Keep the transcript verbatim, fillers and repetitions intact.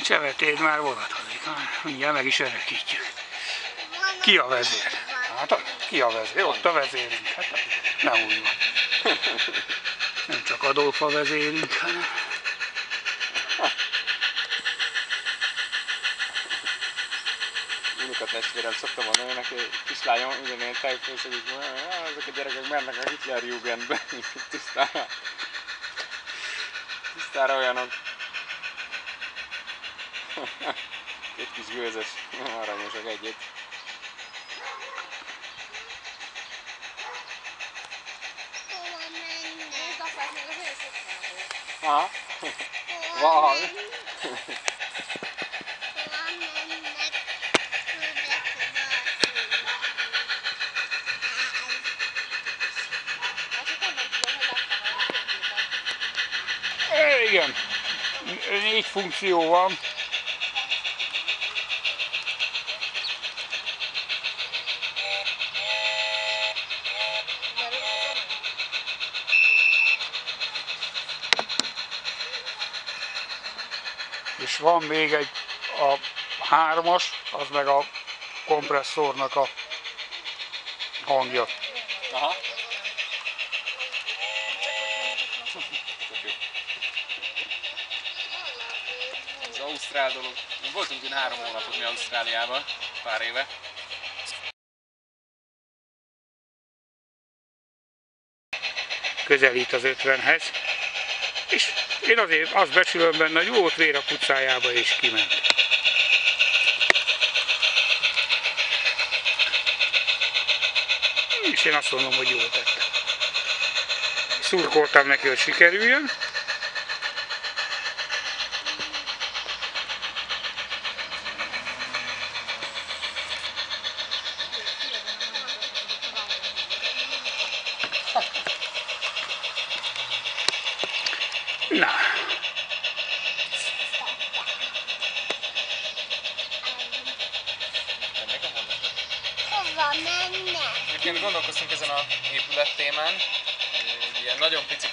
Csevetéd már vonatozik, mindjárt meg is örökítjük. Ki a vezér? Hát ki a vezér? Ott a vezérünk, hát ne úgy van. Nem csak Adolf a vezérünk, hanem... Unoka testvérem szoktam mondani neki, kislányom, ugyanilyen tejfőszedik, ezek a gyerekek mennek a Hitlerjugendbe, tisztára. Tisztára olyanok. Egy kis gőzös, aranyosak egyet. Aha. Van. Igen, négy funkció van. És van még egy, a hármas, az meg a kompresszornak a hangja. Aha. Ez ausztrál dolog. Voltunk én három hónapot mi Ausztráliában, pár éve. Közelít az ötvenhez. És én azért azt becsülöm benne, hogy volt vér a pucájába és kiment. És én azt mondom, hogy jól tette. Szurkoltam neki, hogy sikerüljön. Na. Hova mennek? Egyébként gondolkoztunk ezen a épület témán, ilyen nagyon pici